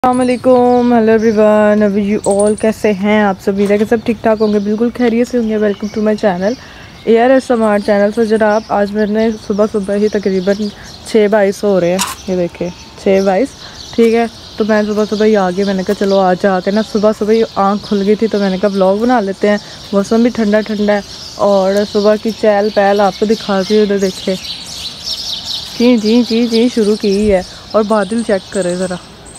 अस्सलामुअलैकुम, hello everyone, अभी you all कैसे हैं आप सभी? कि सब ठीक ठाक होंगे, बिल्कुल खैरियत से होंगे। Welcome to my channel ARSMR channel. तो जनाब आज मैंने सुबह सुबह ही तकरीबन 6:22 हो रहे हैं, ये देखे 6:22, ठीक है। तो मैं सुबह सुबह ही आ गई, मैंने कहा चलो आज आते ना, सुबह सुबह ही आँख खुल गई थी तो मैंने कहा व्लॉग बना लेते हैं। मौसम भी ठंडा ठंडा है और सुबह की चहल पहल आपको दिखाती हूँ। उधर देखे जी शुरू की है और बादल चेक करें ज़रा,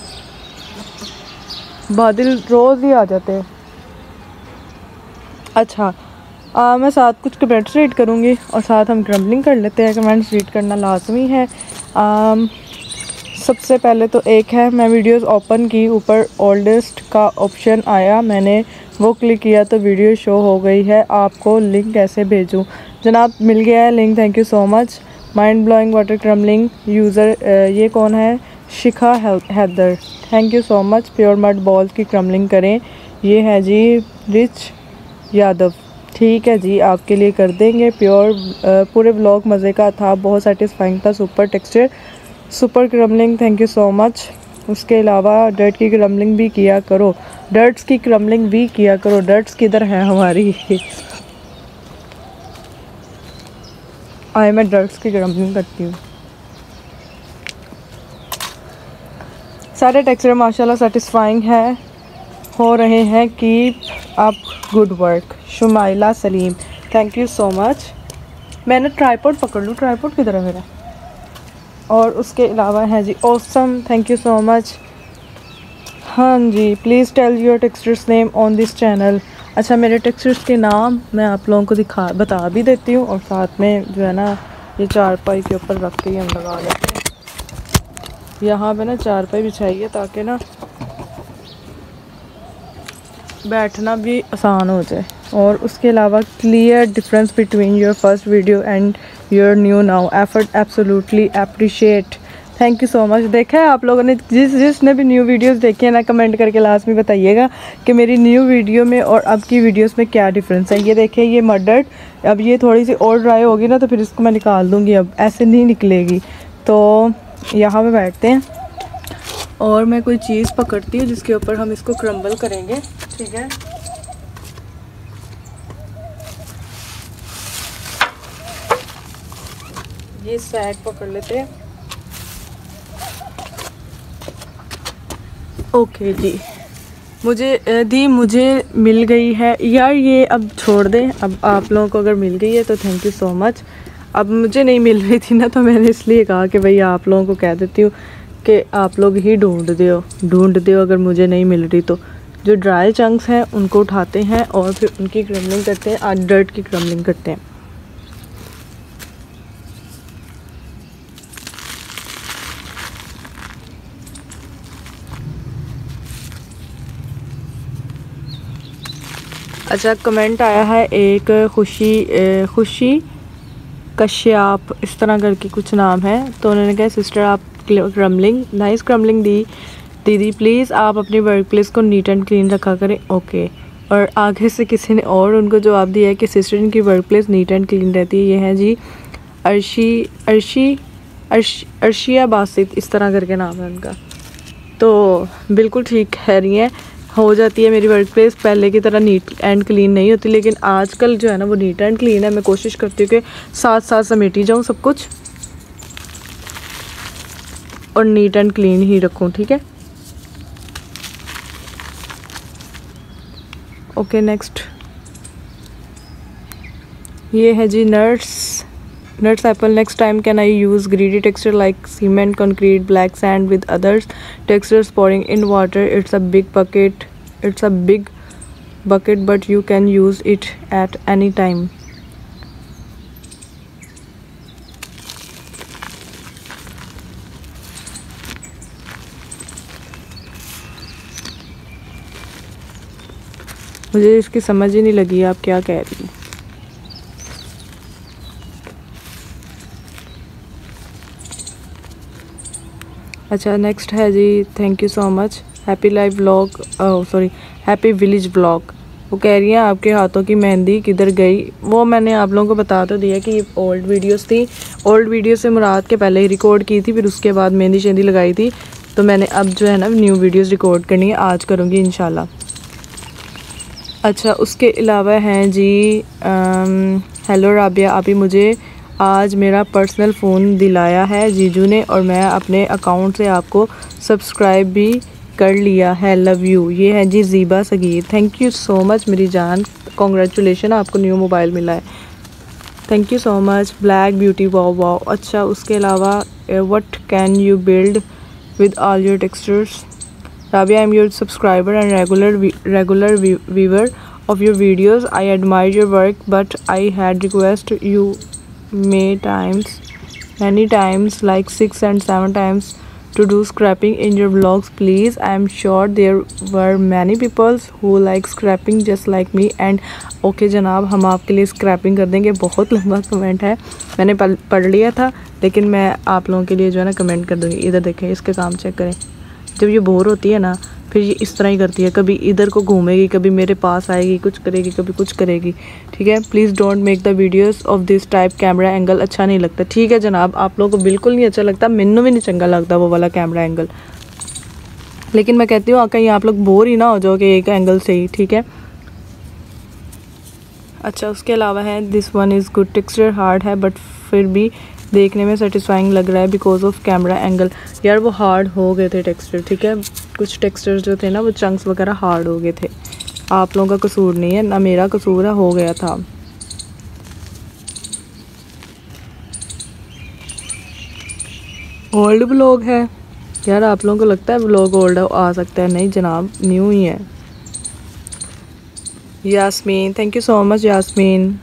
बादल रोज़ ही आ जाते हैं। अच्छा, मैं साथ कुछ कमेंट्स रीड करूँगी और साथ हम क्रम्बलिंग कर लेते हैं। कमेंट्स रीड करना लाजमी है। सबसे पहले तो एक है, मैं वीडियोस ओपन की, ऊपर ओल्डेस्ट का ऑप्शन आया, मैंने वो क्लिक किया तो वीडियो शो हो गई है, आपको लिंक कैसे भेजूँ? जनाब मिल गया है link, thank you so much. Mind blowing water crumbling user, ये कौन है? Shikha Haider, thank you so much. Pure mud balls की क्रम्बलिंग करें, ये है जी रिच यादव, ठीक है जी, आपके लिए कर देंगे। पूरे व्लॉग मज़े का था, बहुत सेटिस्फाइंग था, super texture, super crumbling, thank you so much. उसके अलावा डर्ट की क्रम्बलिंग भी किया करो, डर्ट्स की क्रम्बलिंग भी किया करो। डर्ट्स किधर है हमारी? आए मैं डर्ट्स की क्रम्बलिंग करती हूँ। सारे टेक्सचर माशाल्लाह सेटिस्फाइंग है, हो रहे हैं, keep up good work. Shumaila Saleem, thank you so much. मैंने ट्राइपॉड पकड़ लूँ, ट्राइपॉड किधर है मेरा? और उसके अलावा है जी awesome, thank you so much. हाँ जी, please tell your textures name on this channel. अच्छा, मेरे टेक्सचर्स के नाम मैं आप लोगों को बता भी देती हूँ और साथ में जो है ना, ये चारपाई के ऊपर रख के ही हम लगा लेते हैं। यहाँ पे ना चारपाई बिछाई है ताकि ना बैठना भी आसान हो जाए। और उसके अलावा clear difference between your first video and your new now, effort absolutely appreciate, thank you so much. देखा है आप लोगों ने, जिसने भी न्यू वीडियोस देखी है ना, कमेंट करके लास्ट में बताइएगा कि मेरी न्यू वीडियो में और अब की वीडियोस में क्या डिफरेंस है। ये देखिए, ये मडर्ड, अब ये थोड़ी सी और ड्राई होगी ना तो फिर इसको मैं निकाल दूँगी, अब ऐसे नहीं निकलेगी। तो यहाँ पर बैठते हैं और मैं कोई चीज़ पकड़ती हूँ जिसके ऊपर हम इसको क्रम्बल करेंगे, ठीक है। ये सैक पकड़ लेते हैं, ओके जी। मुझे मिल गई है यार, ये अब छोड़ दें। अब आप लोगों को अगर मिल गई है तो थैंक यू सो मच। अब मुझे नहीं मिल रही थी ना तो मैंने इसलिए कहा कि भाई आप लोगों को कह देती हूँ कि आप लोग ही ढूंढ दो अगर मुझे नहीं मिल रही तो। जो ड्राई चंक्स हैं उनको उठाते हैं और फिर उनकी क्रम्बलिंग करते हैं, आज डर्ट की क्रम्बलिंग करते हैं। अच्छा, कमेंट आया है एक, खुशी कश्यप, इस तरह करके कुछ नाम है, तो उन्होंने कहा सिस्टर आप क्रम्बलिंग, नाइस क्रम्बलिंग दी दीदी, प्लीज़ आप अपनी वर्क प्लेस को नीट एंड क्लीन रखा करें, ओके। और आगे से किसी ने और उनको जवाब दिया है कि सिस्टर इनकी work place neat and clean रहती है। ये है जी अर्शिया बासित, इस तरह करके नाम है उनका। तो बिल्कुल ठीक कह रही हैं, हो जाती है मेरी वर्क प्लेस, पहले की तरह नीट एंड क्लीन नहीं होती, लेकिन आजकल जो है ना वो नीट एंड क्लीन है। मैं कोशिश करती हूँ कि साथ साथ समेटी जाऊँ सब कुछ और नीट एंड क्लीन ही रखूँ, ठीक है। ओके, नेक्स्ट ये है जी nuts apple, next time can I use gritty texture like cement, concrete, black sand with others textures pouring in water, it's a big bucket but you can use it at any time. मुझे इसकी समझ ही नहीं लगी आप क्या कह रही हैं। अच्छा, नेक्स्ट है जी, thank you so much, happy live vlog, happy village vlog. वो कह रही हैं आपके हाथों की मेहंदी किधर गई? वो मैंने आप लोगों को बता तो दिया कि ये ओल्ड वीडियोस थी, ओल्ड वीडियो से मुराद के पहले ही रिकॉर्ड की थी, फिर उसके बाद मेहंदी शेंदी लगाई थी। तो मैंने अब जो है ना न्यू वीडियोस रिकॉर्ड करनी है, आज करूँगी इंशाल्लाह। अच्छा, उसके अलावा हैं जी हेलो राबिया, अभी मुझे आज मेरा पर्सनल फ़ोन दिलाया है जीजू ने और मैं अपने अकाउंट से आपको सब्सक्राइब भी कर लिया है, लव यू। ये है जी Zeba Sagheer, thank you so much मेरी जान, कॉन्ग्रेचुलेशन, आपको न्यू मोबाइल मिला है, thank you so much. Black beauty, wow wow. अच्छा, उसके अलावा what can you build with all your textures? Rabia, I'm your subscriber and regular viewer of your videos. I admire your work, but I had request you many times, like 6 and 7 times, to do scrapping in your vlogs. Please, I am sure there were many people who like scrapping just like me. And okay जनाब, हम आपके लिए scrapping कर देंगे। बहुत लंबा comment है, मैंने पढ़ लिया था, लेकिन मैं आप लोगों के लिए जो है ना कमेंट कर दूँगी। इधर देखें, इसके काम चेक करें। जब ये बोर होती है ना, फिर ये इस तरह ही करती है, कभी इधर को घूमेगी, कभी मेरे पास आएगी, कुछ करेगी, कभी कुछ करेगी। ठीक है, please don't make the videos of this type, camera angle अच्छा नहीं लगता। ठीक है जनाब, आप लोगों को बिल्कुल नहीं अच्छा लगता, मैनू भी नहीं चंगा लगता वो वाला कैमरा एंगल, लेकिन मैं कहती हूँ कहीं आप लोग बोर ही ना हो जाओगे एक एंगल से ही। ठीक है। अच्छा, उसके अलावा है this one is good, texture hard है बट फिर भी देखने में सेटिस्फाइंग लग रहा है बिकॉज ऑफ कैमरा एंगल। यार वो हार्ड हो गए थे टेक्सचर, ठीक है, कुछ टेक्सचर जो थे ना वो चंक्स वगैरह हार्ड हो गए थे। आप लोगों का कसूर नहीं है, ना मेरा कसूर है, हो गया था। ओल्ड ब्लॉग है यार, आप लोगों को लगता है ब्लॉग ओल्ड आ सकता है? नहीं जनाब, न्यू ही है। Yasmeen, thank you so much Yasmeen,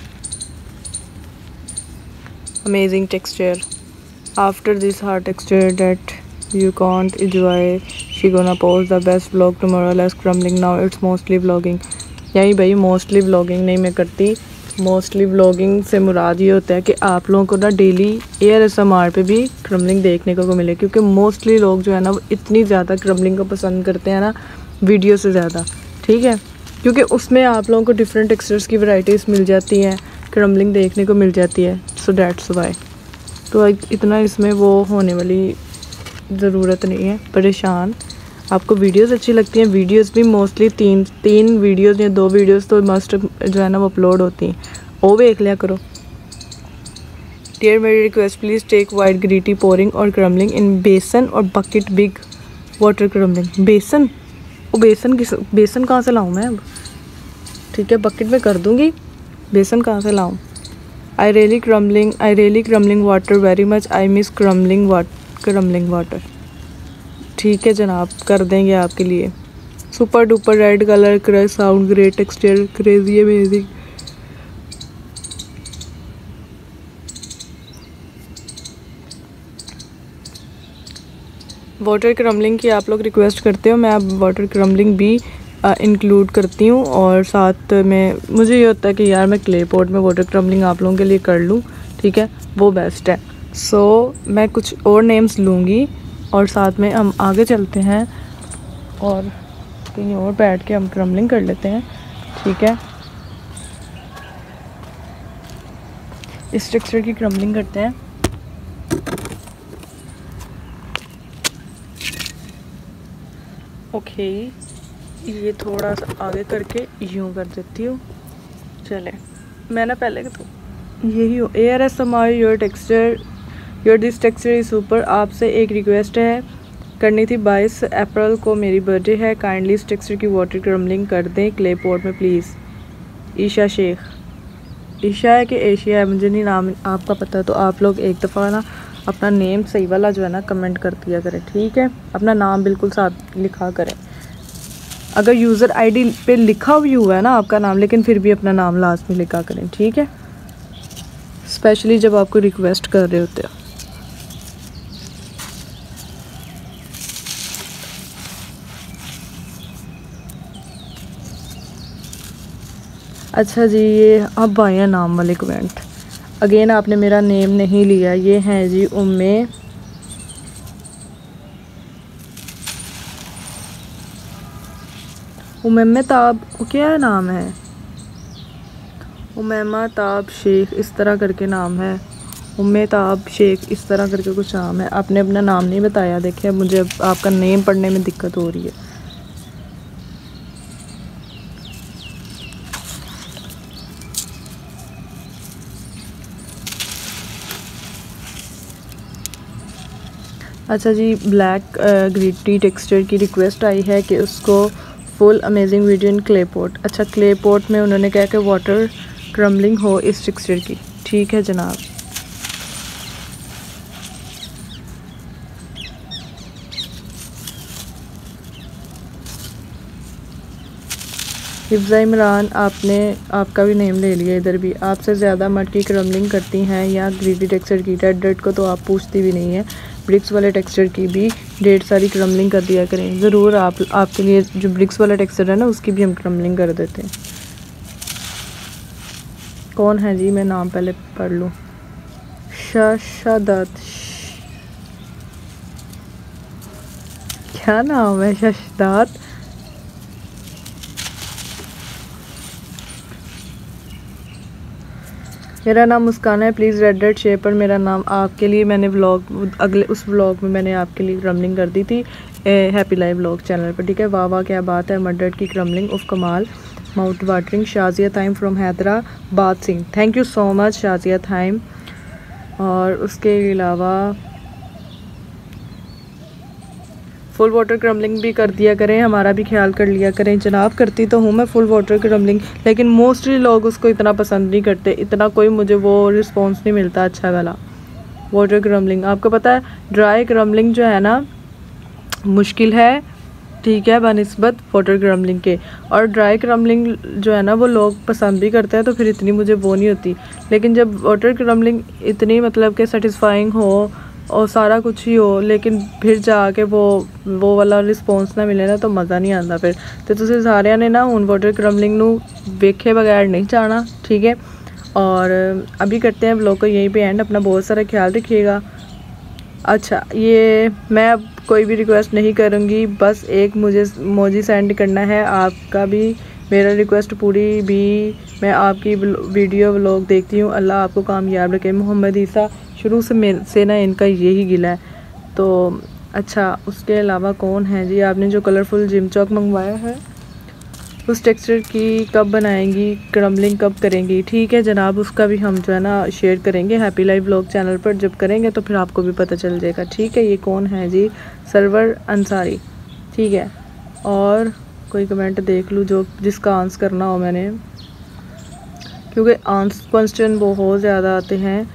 amazing texture. After this hard texture that you can't enjoy, she gonna post the best vlog tomorrow, less crumbling, now it's mostly vlogging। यही भाई, मोस्टली व्लॉगिंग नहीं मैं करती, मोस्टली व्लॉगिंग से मुराद ये होता है कि आप लोगों को ना डेली ASMR पे भी क्रम्बलिंग देखने को मिले, क्योंकि मोस्टली लोग जो है ना वो इतनी ज़्यादा क्रम्बलिंग को पसंद करते हैं ना वीडियो से ज़्यादा। ठीक है, क्योंकि उसमें आप लोगों को डिफरेंट टेक्सचर्स की वैराइटीज़ मिल जाती हैं, क्रम्बलिंग देखने को मिल जाती है, सो दैट्स वाई। तो इतना इसमें वो होने वाली ज़रूरत नहीं है परेशान। आपको वीडियोस अच्छी लगती हैं, वीडियोस भी मोस्टली तीन वीडियोस या 2 वीडियोस तो मस्ट जो है ना वो अपलोड होती हैं, वो देख लिया करो। डियर मेरी request, please take white gritty pouring और क्रम्बलिंग इन बेसन और बकेट बिग वाटर क्रम्बलिंग। बेसन, वो बेसन कहाँ से लाऊँ मैं अब? ठीक है, बकेट में कर दूँगी, बेसन कहाँ से लाऊँ? I really crumbling water very much, I miss crumbling water. ठीक है जनाब, कर देंगे आपके लिए। Super duper red colour, crush sound, great texture, crazy amazing. Water crumbling की आप लोग रिक्वेस्ट करते हो, मैं अब वाटर क्रम्बलिंग भी इंक्लूड करती हूँ, और साथ में मुझे ये होता है कि यार मैं क्ले पॉट में वाटर क्रम्बलिंग आप लोगों के लिए कर लूँ। ठीक है, वो बेस्ट है। सो मैं कुछ और नेम्स लूँगी और साथ में हम आगे चलते हैं और कहीं और बैठ के हम क्रम्बलिंग कर लेते हैं। ठीक है, इस टेक्सचर की क्रम्बलिंग करते हैं। ओके, ये थोड़ा सा आगे करके यूँ कर देती हूँ। चले, मैं ना पहले तो यही हो ASMR your this texture is super. आपसे एक रिक्वेस्ट है करनी थी, 22 अप्रैल को मेरी बर्थडे है, काइंडली इस टेक्सचर की वाटर क्रम्बलिंग कर दें क्ले पॉट में प्लीज़। ईशा शेख, ईशा है कि एशिया है, मुझे नहीं नाम आपका पता, तो आप लोग एक दफ़ा ना अपना नेम सही वाला जो है ना कमेंट कर दिया करें। ठीक है, अपना नाम बिल्कुल साथ लिखा करें। अगर यूज़र ID पे लिखा भी हुआ है ना आपका नाम, लेकिन फिर भी अपना नाम लास्ट में लिखा करें। ठीक है, स्पेशली जब आपको रिक्वेस्ट कर रहे होते हैं। अच्छा जी, ये अब आए हैं नाम वाले कमेंट। अगेन आपने मेरा नेम नहीं लिया। ये हैं जी उम्मे ताब, क्या नाम है? उम्मा ताब शेख, इस तरह करके नाम है। उम्मेताब शेख इस तरह करके कुछ नाम है। आपने अपना नाम नहीं बताया, देखिए मुझे आपका नेम पढ़ने में दिक्कत हो रही है। अच्छा जी, ब्लैक ग्रीटी टेक्सचर की रिक्वेस्ट आई है कि उसको full amazing video in clay pot. अच्छा, क्ले पॉट में उन्होंने कहा कि वाटर क्रम्बलिंग हो इस टेक्सचर की। ठीक है जनाब। हिफ्ज़ा इमरान, आपका भी नेम ले लिया इधर भी। आपसे ज़्यादा मड की क्रम्बलिंग करती हैं या ग्रीटी टेक्सचर की? रेड को तो आप पूछती भी नहीं है, ब्रिक्स वाले टेक्सचर की भी ढेर सारी क्रम्बलिंग कर दिया करें। ज़रूर आपके लिए जो ब्रिक्स वाला टेक्सचर है ना, उसकी भी हम क्रम्बलिंग कर देते हैं। कौन है जी? मैं नाम पहले पढ़ लूँ। शशादत, क्या नाम है? शशदात। मेरा नाम मुस्कान है, प्लीज़ रेड शेयर पर मेरा नाम आपके लिए मैंने उस व्लॉग में मैंने आपके लिए क्रम्बलिंग कर दी थी हैप्पी लाइफ व्लॉग चैनल पर। ठीक है, वाह वाह क्या बात है, मर्डर की क्रम्बलिंग ऑफ कमाल, माउथ वाटरिंग। शाजिया थाइम from Hyderabad Sindh, thank you so much Shazia थाइम। और उसके अलावा फुल वाटर क्रम्बलिंग भी कर दिया करें, हमारा भी ख्याल कर लिया करें जनाब। करती तो हूँ मैं फुल वाटर क्रम्बलिंग, लेकिन मोस्टली लोग उसको इतना पसंद नहीं करते, इतना कोई मुझे वो रिस्पॉन्स नहीं मिलता अच्छा वाला। वाटर क्रम्बलिंग आपको पता है, ड्राई क्रम्बलिंग जो है ना मुश्किल है, ठीक है, बनिस्बत वाटर क्रम्बलिंग के। और ड्राई क्रम्बलिंग जो है ना वो लोग पसंद भी करते हैं, तो फिर इतनी मुझे वो नहीं होती। लेकिन जब वाटर क्रम्बलिंग इतनी मतलब कि सेटिस्फाइंग हो और सारा कुछ ही हो, लेकिन फिर जाके वो वाला रिस्पॉन्स ना मिले ना, तो मज़ा नहीं आता फिर। तो तुझे सारिया ने ना हुन वाटर क्रम्बलिंग नू वेखे बगैर नहीं जाना, ठीक है। और अभी करते हैं व्लॉग को यहीं पे एंड। अपना बहुत सारा ख्याल रखिएगा। अच्छा, ये मैं अब कोई भी रिक्वेस्ट नहीं करूँगी, बस एक मुझे इमोजी सेंड करना है। आपका भी मेरा रिक्वेस्ट पूरी भी मैं आपकी वीडियो व्लॉग देखती हूँ। अल्लाह आपको कामयाब रखे। मोहम्मद ईसा, शुरू से ना इनका यही गिला है। तो अच्छा, उसके अलावा कौन है जी? आपने जो कलरफुल जिम चौक मंगवाया है उस टेक्सचर की कब बनाएंगी, क्रम्बलिंग कब करेंगी? ठीक है जनाब, उसका भी हम जो है ना शेयर करेंगे हैप्पी लाइफ व्लॉग चैनल पर। जब करेंगे तो फिर आपको भी पता चल जाएगा, ठीक है। ये कौन है जी? सरवर अंसारी, ठीक है। और कोई कमेंट देख लूँ जिसका आंसर करना हो मैंने, क्योंकि आंसर क्वेश्चन बहुत ज़्यादा आते हैं।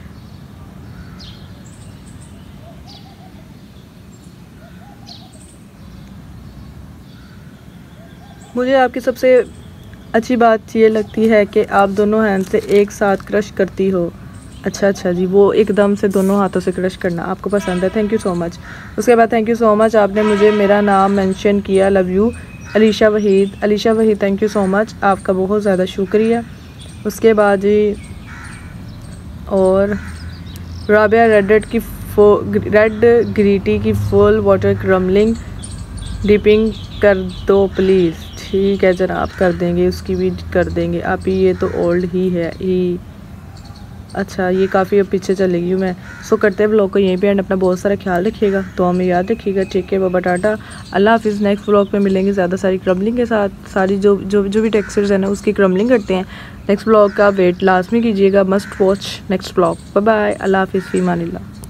मुझे आपकी सबसे अच्छी बात ये लगती है कि आप दोनों हैंड से एक साथ क्रश करती हो। अच्छा जी, वो एकदम से दोनों हाथों से क्रश करना आपको पसंद है, थैंक यू सो मच। उसके बाद थैंक यू सो मच, आपने मुझे मेरा नाम मेंशन किया, love you. Alisha Waheed, thank you so much, आपका बहुत ज़्यादा शुक्रिया। उसके बाद जी, और राबिया रेड ग्रीटी की फुल वाटर क्रम्बलिंग डिपिंग कर दो प्लीज़। ठीक है जनाब, कर देंगे, उसकी भी कर देंगे। आप ये तो ओल्ड ही है ही। अच्छा, ये काफ़ी अब पीछे चलेगी मैं। सो करते हैं व्लॉग को यहीं पे एंड। अपना बहुत सारा ख्याल रखिएगा, तो हमें याद रखिएगा। टेक केयर, बाबा टाटा, अल्लाह हाफिज़। नेक्स्ट व्लॉग में मिलेंगे ज़्यादा सारी क्रम्बलिंग के साथ। सारी जो भी टेक्सचर्स है ना उसकी क्रम्बलिंग करते हैं। नेक्स्ट व्लॉग का वेट लाजमी कीजिएगा, must watch next vlog. Bye bye, अल्लाह हाफिज़, फ़ी अमानिल्लाह।